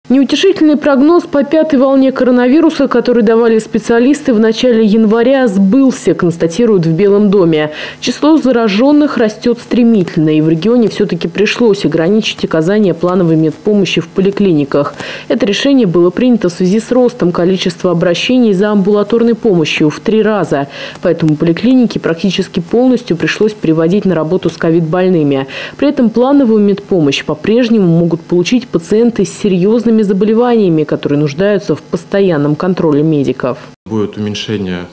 Неутешительный прогноз по пятой волне коронавируса, который давали специалисты в начале января, сбылся, констатируют в Белом доме. Число зараженных растет стремительно, и в регионе все-таки пришлось ограничить оказание плановой медпомощи в поликлиниках. Это решение было принято в связи с ростом количества обращений за амбулаторной помощью в 3 раза. Поэтому поликлиники практически полностью пришлось переводить на работу с ковид-больными. При этом плановую медпомощь по-прежнему могут получить пациенты с серьезными заболеваниями, которые нуждаются в постоянном контроле медиков. Будет уменьшение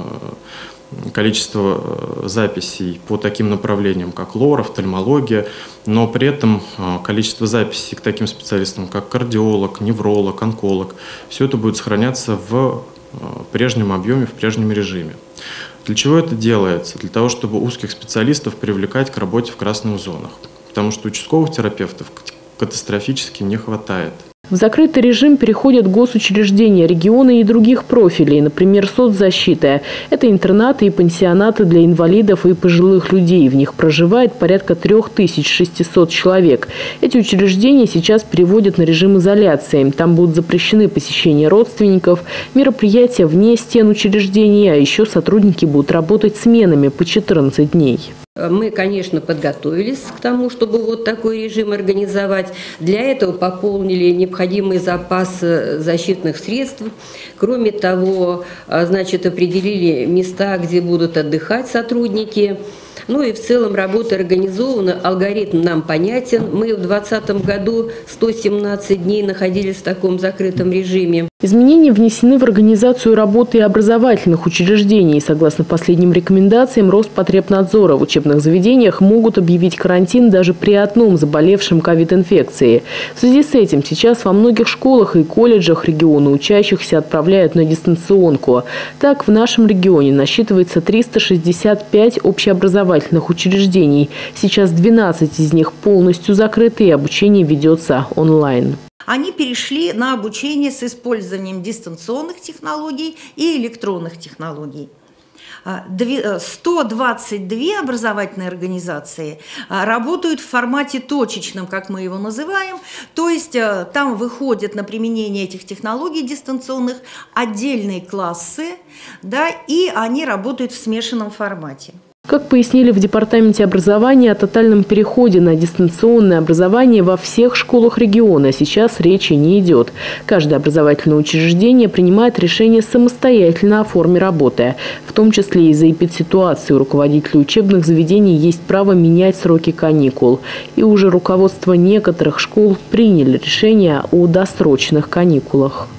количества записей по таким направлениям, как лор, офтальмология, но при этом количество записей к таким специалистам, как кардиолог, невролог, онколог, все это будет сохраняться в прежнем объеме, в прежнем режиме. Для чего это делается? Для того, чтобы узких специалистов привлекать к работе в красных зонах, потому что участковых терапевтов катастрофически не хватает. В закрытый режим переходят госучреждения, регионы и других профилей, например, соцзащита. Это интернаты и пансионаты для инвалидов и пожилых людей. В них проживает порядка 3600 человек. Эти учреждения сейчас переводят на режим изоляции. Там будут запрещены посещения родственников, мероприятия вне стен учреждений, а еще сотрудники будут работать сменами по 14 дней. Мы, конечно, подготовились к тому, чтобы вот такой режим организовать. Для этого пополнили необходимый запас защитных средств. Кроме того, определили места, где будут отдыхать сотрудники. Ну и в целом работа организована, алгоритм нам понятен. Мы в 2020 году 117 дней находились в таком закрытом режиме. Изменения внесены в организацию работы образовательных учреждений. Согласно последним рекомендациям Роспотребнадзора, в учебных заведениях могут объявить карантин даже при одном заболевшем ковид-инфекцией. В связи с этим сейчас во многих школах и колледжах региона учащихся отправляют на дистанционку. Так, в нашем регионе насчитывается 365 общеобразовательных учреждений. Сейчас 12 из них полностью закрыты, и обучение ведется онлайн. Они перешли на обучение с использованием дистанционных технологий и электронных технологий. 122 образовательные организации работают в формате точечном, как мы его называем, то есть там выходят на применение этих технологий дистанционных отдельные классы, да, и они работают в смешанном формате. Как пояснили в Департаменте образования, о тотальном переходе на дистанционное образование во всех школах региона сейчас речи не идет. Каждое образовательное учреждение принимает решение самостоятельно о форме работы. В том числе из-за эпидситуации у руководителей учебных заведений есть право менять сроки каникул. И уже руководство некоторых школ приняли решение о досрочных каникулах.